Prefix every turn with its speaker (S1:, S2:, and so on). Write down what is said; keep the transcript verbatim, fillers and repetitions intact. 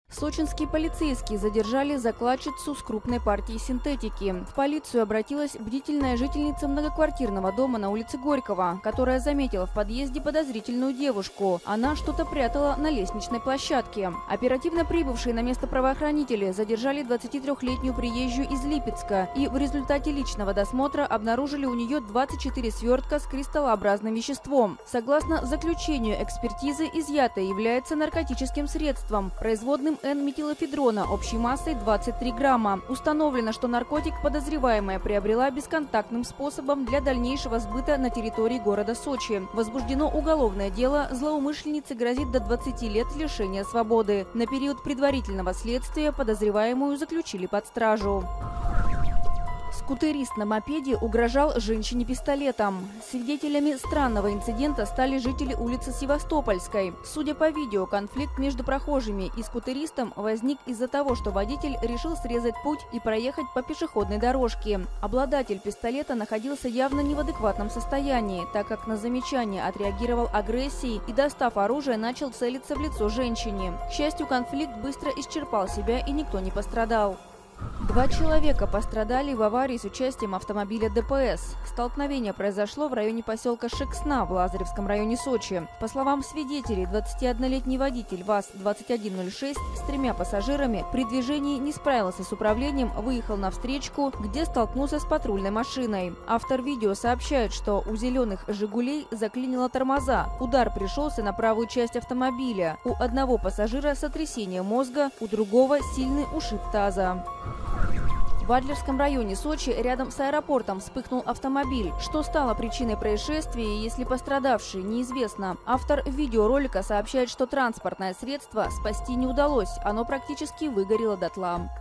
S1: Сочинские полицейские задержали закладчицу с крупной партией синтетики. В полицию обратилась бдительная жительница многоквартирного дома на улице Горького, которая заметила в подъезде подозрительную девушку. Она что-то прятала на лестничной площадке. Оперативно прибывшие на место правоохранители задержали двадцатитрёхлетнюю приезжую из Липецка и в результате личного досмотра обнаружили у нее двадцать четыре свертка с кристаллообразным веществом. Согласно заключению экспертизы, изъятое является наркотическим средством, производным Н-метилофедрона общей массой двадцать три грамма. Установлено, что наркотик подозреваемая приобрела бесконтактным способом для дальнейшего сбыта на территории города Сочи. Возбуждено уголовное дело, злоумышленнице грозит до двадцати лет лишения свободы. На период предварительного следствия подозреваемую заключили под стражу. Скутерист на мопеде угрожал женщине пистолетом. Свидетелями странного инцидента стали жители улицы Севастопольской. Судя по видео, конфликт между прохожими и скутеристом возник из-за того, что водитель решил срезать путь и проехать по пешеходной дорожке. Обладатель пистолета находился явно не в адекватном состоянии, так как на замечание отреагировал агрессией и, достав оружие, начал целиться в лицо женщине. К счастью, конфликт быстро исчерпал себя и никто не пострадал. Два человека пострадали в аварии с участием автомобиля ДПС. Столкновение произошло в районе поселка Шексна в Лазаревском районе Сочи. По словам свидетелей, двадцатиоднолетний водитель ВАЗ-двадцать один ноль шесть с тремя пассажирами при движении не справился с управлением, выехал на встречку, где столкнулся с патрульной машиной. Автор видео сообщает, что у зеленых «Жигулей» заклинило тормоза. Удар пришелся на правую часть автомобиля. У одного пассажира сотрясение мозга, у другого сильный ушиб таза. В Адлерском районе Сочи рядом с аэропортом вспыхнул автомобиль. Что стало причиной происшествия, если пострадавший, неизвестно. Автор видеоролика сообщает, что транспортное средство спасти не удалось, оно практически выгорело дотла.